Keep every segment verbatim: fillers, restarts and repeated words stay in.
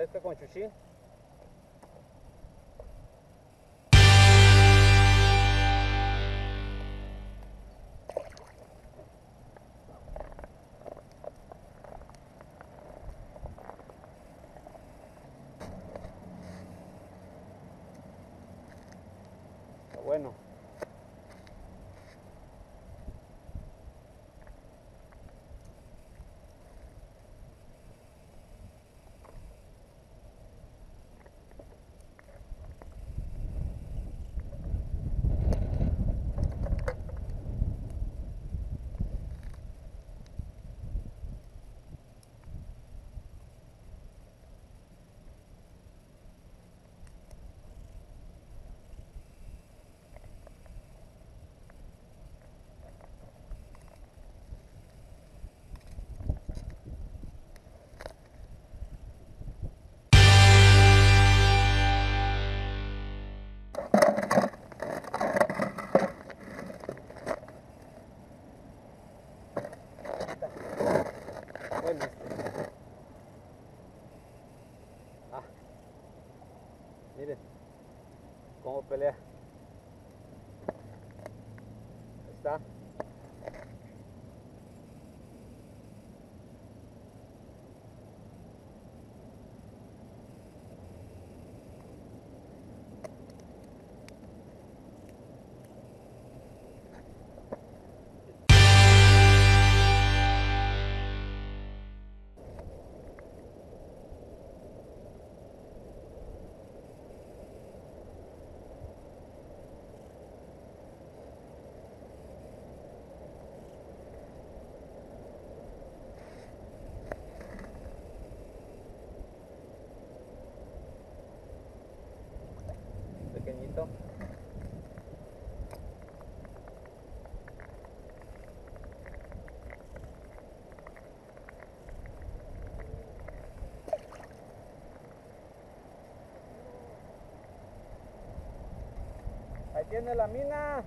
Pesca con chuchín. Está bueno. Bueno, este. Ah, miren cómo pelea. Ahí está. Pequeñito. Ahí tiene la mina.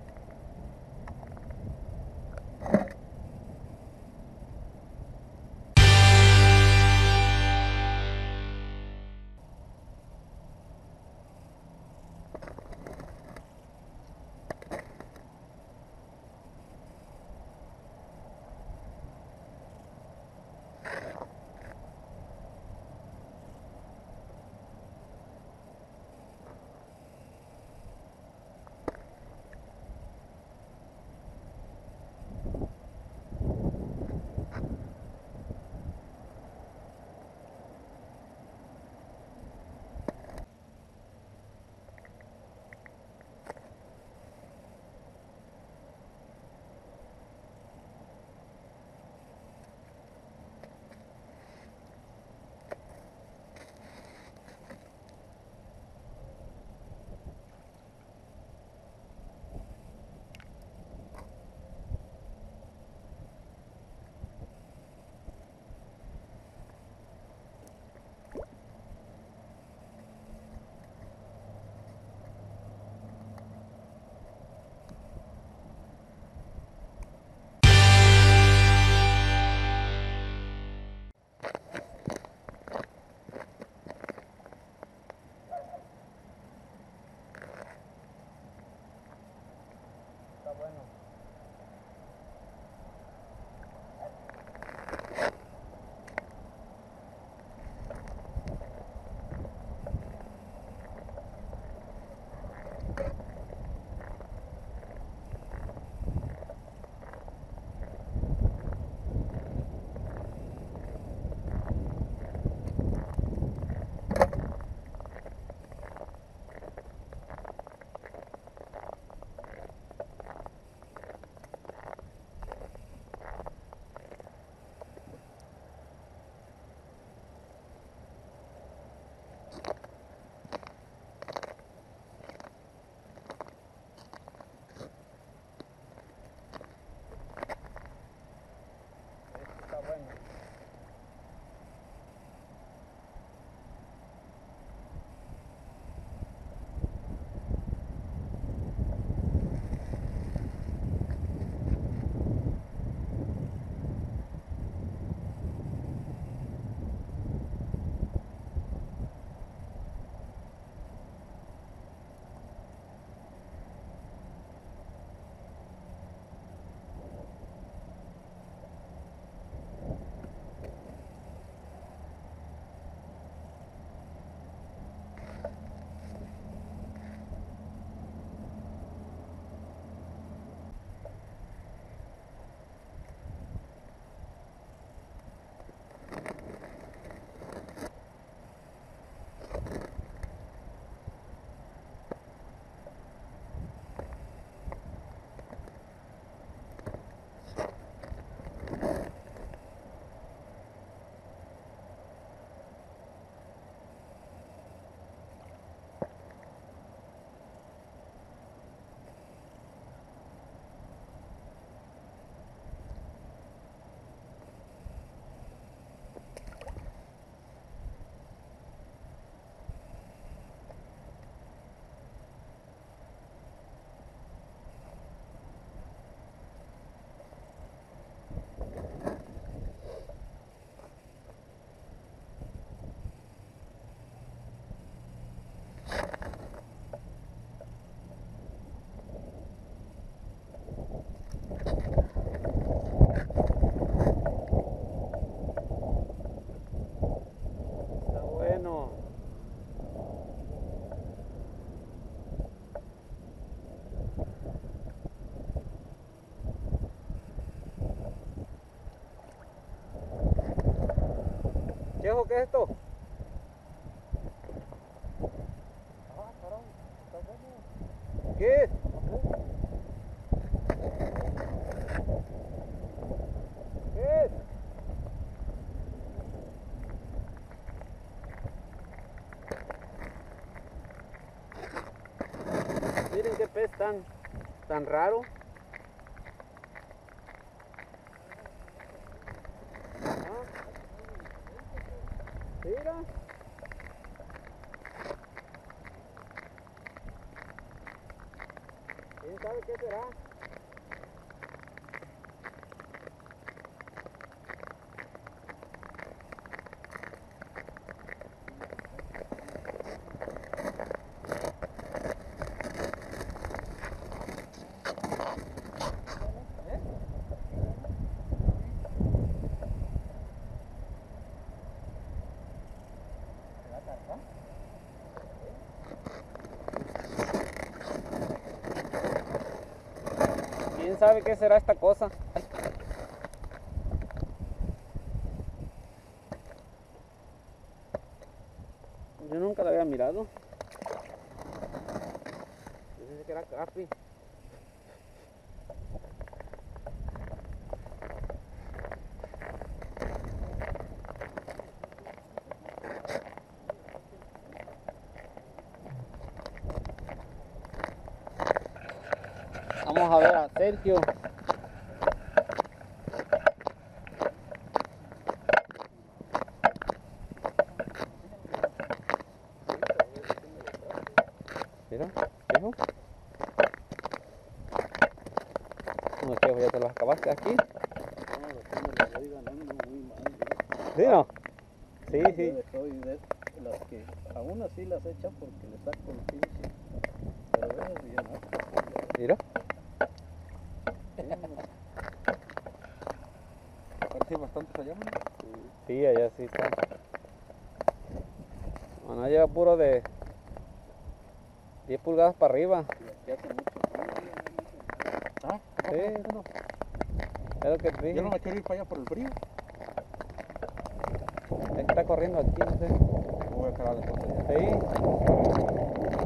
Está bueno. Chejo, ¿qué es esto? Ah, caray, está bueno. ¿Qué es? ¿Qué es? Miren qué pez tan, tan raro. Ah, mira. ¿Quién sabe qué será? ¿Quién sabe qué será esta cosa? Yo nunca la había mirado. Yo pensé que era capi. Vamos a ver a Sergio. Mira, hijo. No, Chejo, ya te los acabaste aquí. No, después me lo voy ganando muy mal. ¿Sí no? Sí, Yo sí. soy de las que aún así las echa porque le saco el pinche. Pero veas bien, ¿no? Mira. Parece bastante allá, ¿no? Sí, allá sí está. Bueno, lleva puro de diez pulgadas para arriba. Y aquí hace mucho frío. Ah, Sí. no, Es lo que te dije. yo no me quiero ir para allá por el frío. Es que está corriendo aquí, no sé. Voy a quedar después allá. Sí.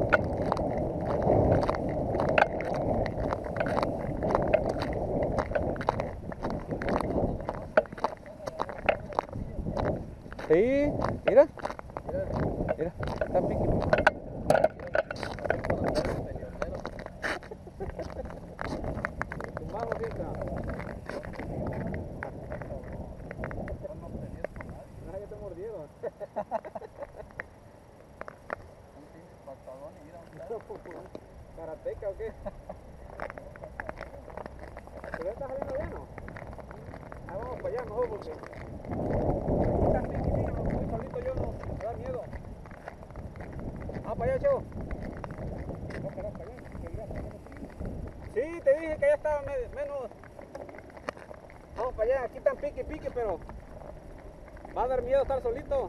Sí, mira. Mira, está piqui. Tumbamos, hija. Nada, ya te mordieron. Un pinche patadón y mira un ¿Karateca o qué? ¿Pero ya está saliendo bien o? Ah, vamos para allá mejor porque aquí está piqui, piqui, muy solito yo no, me da miedo. Vamos para allá, Chevo. Sí, te dije que allá estaba me- menos. Vamos para allá, aquí están pique, pique, pero va a dar miedo estar solito.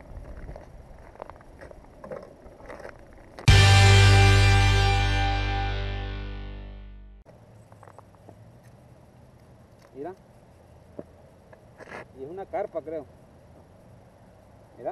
Mira. Y es una carpa, creo. Mira.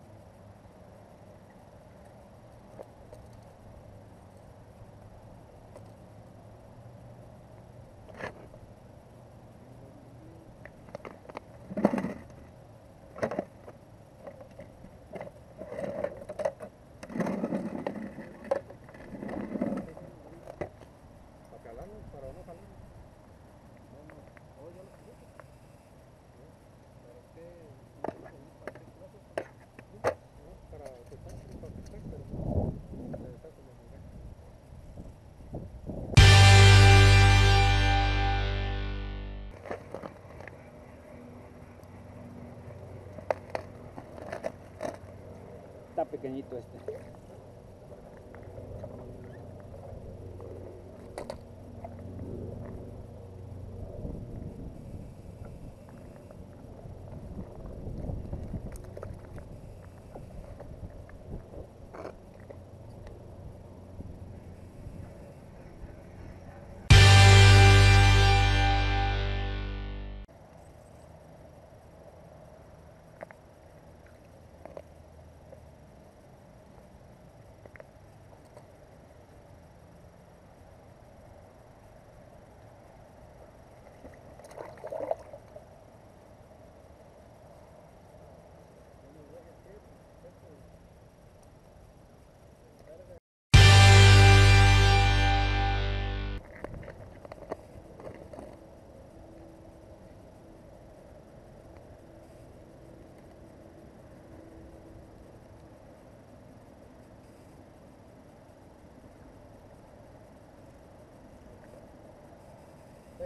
Está pequeñito este.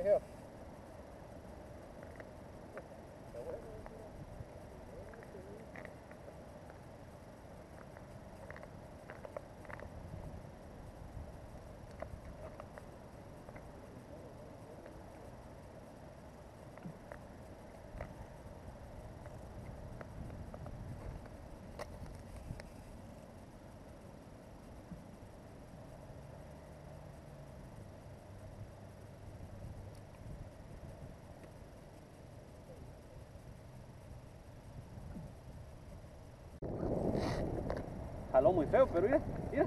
Sergio. Jaló muy feo, pero mira, mira.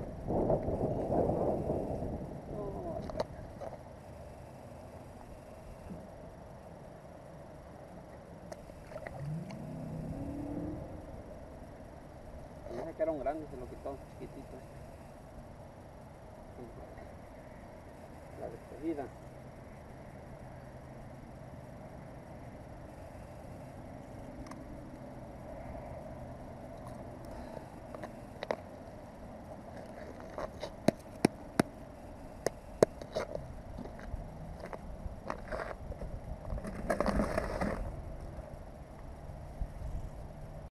No sé que era un grande, se lo quitó chiquitito. La despedida.